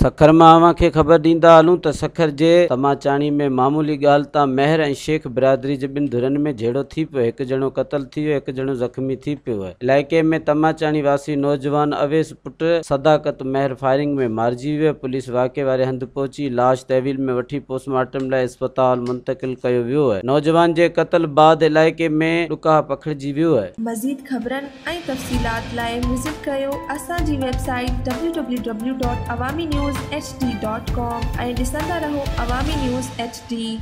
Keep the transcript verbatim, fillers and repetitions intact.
सखर मां अवां खे ख़बर ॾींदा हलूं त सखर जे तमाचाणी में मामूली ॻाल्हि तां महर ऐं शेख बिरादरी जे ॿिनि धुरनि में झेड़ो थी पियो। हिकु ॼणो क़तल थी वियो, हिकु ॼणो ज़ख़्मी थी पियो आहे। इलाइक़े में तमाचाणी वासी नौजवान अवेस पुट सदाकत महर फायरिंग में मारिजी वियो। पुलिस वाक़े वारे हंधि पहुची लाश तहवील में वठी पोस्टमार्टम लाइ अस्पताल मुंतक़िल कयो वियो आहे। नौजवान जे क़त्ल बाद इलाइक़े में ॾुकाह पखिड़िजी वियो आहे। मज़ीद ख़बरनि ऐं तफ़सीलात लाइ विज़िट कयो असांजी website W W W dot Awami news H D dot com ऐं ॾिसंदा रहो अवामी न्यूज़ एच डी।